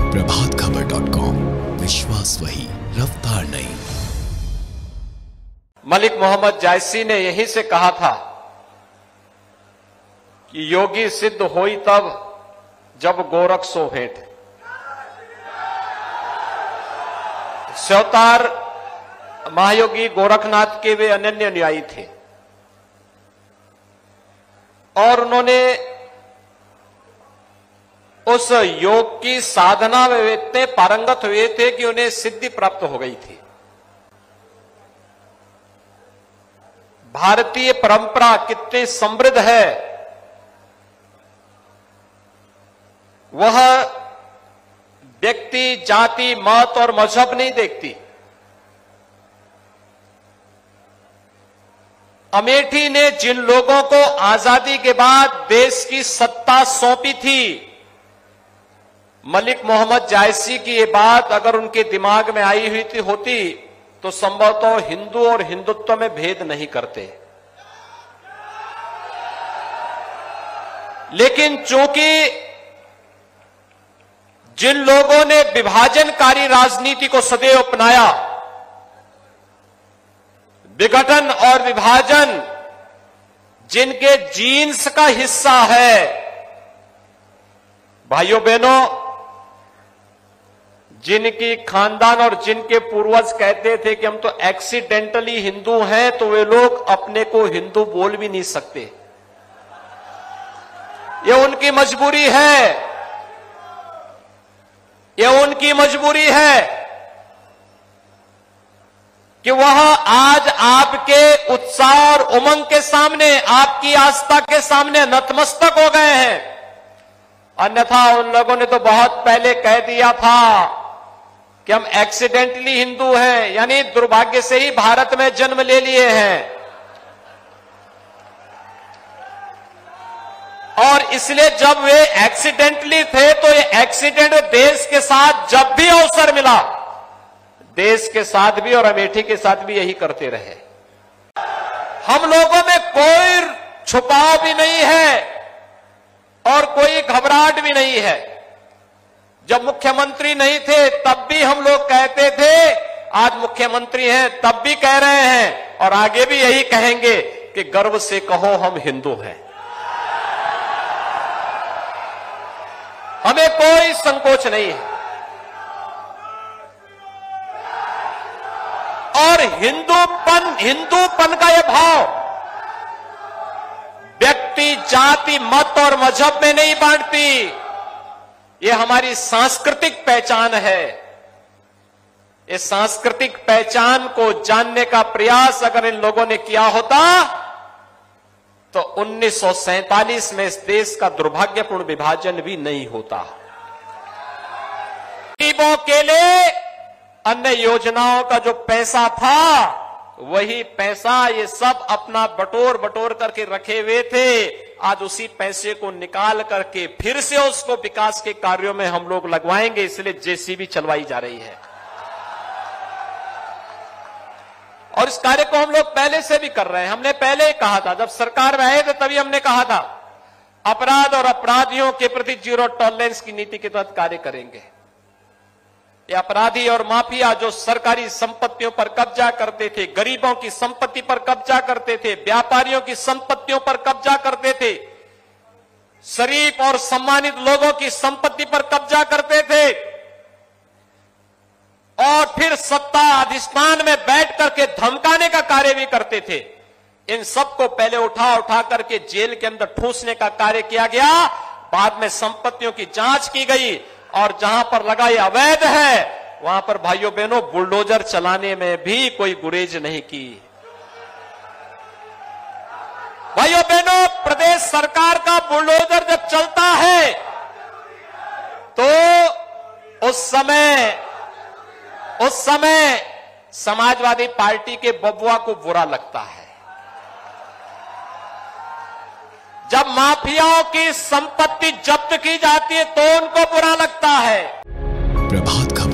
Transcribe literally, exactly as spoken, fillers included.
Prabhat Khabar dot com, विश्वास वही, रफ्तार नहीं। मलिक मोहम्मद जायसी ने यहीं से कहा था कि योगी सिद्ध होई तब जब गोरख सो भेंट। स्योतार महायोगी गोरखनाथ के वे अनन्य अनुयायी थे और उन्होंने उस योग की साधना में इतने पारंगत हुए थे कि उन्हें सिद्धि प्राप्त हो गई थी। भारतीय परंपरा कितनी समृद्ध है, वह व्यक्ति, जाति, मत और मजहब नहीं देखती। अमेठी ने जिन लोगों को आजादी के बाद देश की सत्ता सौंपी थी, मलिक मोहम्मद जायसी की ये बात अगर उनके दिमाग में आई हुई थी होती तो संभवतः हिंदू और हिंदुत्व में भेद नहीं करते। लेकिन चूंकि जिन लोगों ने विभाजनकारी राजनीति को सदैव अपनाया, विघटन और विभाजन जिनके जीन्स का हिस्सा है, भाइयों बहनों, जिनकी खानदान और जिनके पूर्वज कहते थे कि हम तो एक्सीडेंटली हिंदू हैं, तो वे लोग अपने को हिंदू बोल भी नहीं सकते। ये उनकी मजबूरी है, ये उनकी मजबूरी है कि वह आज आपके उत्साह और उमंग के सामने, आपकी आस्था के सामने नतमस्तक हो गए हैं। अन्यथा उन लोगों ने तो बहुत पहले कह दिया था कि हम एक्सीडेंटली हिंदू हैं, यानी दुर्भाग्य से ही भारत में जन्म ले लिए हैं। और इसलिए जब वे एक्सीडेंटली थे तो ये एक्सीडेंट देश के साथ जब भी अवसर मिला, देश के साथ भी और अमेठी के साथ भी यही करते रहे। हम लोगों में कोई छुपाव भी नहीं है और कोई घबराहट भी नहीं है। जब मुख्यमंत्री नहीं थे तब भी हम लोग कहते थे, आज मुख्यमंत्री हैं तब भी कह रहे हैं और आगे भी यही कहेंगे कि गर्व से कहो हम हिंदू हैं। हमें कोई संकोच नहीं है। और हिंदूपन हिंदूपन का यह भाव व्यक्ति, जाति, मत और मजहब में नहीं बांटती। ये हमारी सांस्कृतिक पहचान है। इस सांस्कृतिक पहचान को जानने का प्रयास अगर इन लोगों ने किया होता तो उन्नीस सौ सैंतालीस में इस देश का दुर्भाग्यपूर्ण विभाजन भी नहीं होता। गरीबों के लिए अन्य योजनाओं का जो पैसा था, वही पैसा ये सब अपना बटोर बटोर करके रखे हुए थे। आज उसी पैसे को निकाल करके फिर से उसको विकास के कार्यों में हम लोग लगवाएंगे, इसलिए जेसीबी चलवाई जा रही है। और इस कार्य को हम लोग पहले से भी कर रहे हैं। हमने पहले ही कहा था, जब सरकार में आए थे तभी हमने कहा था अपराध और अपराधियों के प्रति जीरो टॉलरेंस की नीति के तहत कार्य करेंगे। ये अपराधी और माफिया जो सरकारी संपत्तियों पर कब्जा करते थे, गरीबों की संपत्ति पर कब्जा करते थे, व्यापारियों की संपत्तियों पर कब्जा करते थे, शरीफ और सम्मानित लोगों की संपत्ति पर कब्जा करते थे और फिर सत्ता अधिष्ठान में बैठ करके धमकाने का कार्य भी करते थे, इन सबको पहले उठा उठा करके जेल के अंदर ठूसने का कार्य किया गया। बाद में संपत्तियों की जांच की गई और जहां पर लगा ये अवैध है, वहां पर भाइयों बहनों बुलडोजर चलाने में भी कोई गुरेज नहीं की। भाइयों बहनों, प्रदेश सरकार का बुलडोजर जब चलता है तो उस समय उस समय समाजवादी पार्टी के बबुआ को बुरा लगता है। जब माफियाओं की संपत्ति जब्त की जाती है तो उनको बुरा लगता है। प्रभात खबर